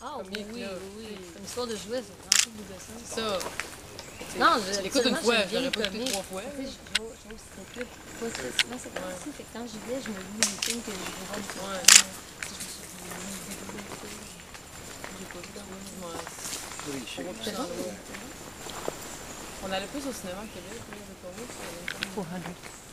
Ah oui, comique, oui, là. oui. C'est une histoire de jouets, c'est vraiment tout bouleversant. Ça. Non, je l'écoute une fois, j'aime bien j'aurais pas écouté comique. 3 fois. Tu sais, j'ose stripper pas très souvent ces temps-ci. Fait que quand j'y vais, je me lis les films que je vais voir du temps. Ouais. Tu sais, je me suis dit, j'ai pas vu dans le Ouais. Richer. C'est bon? On allait plus au cinéma à Québec, là, avec Comics, Pour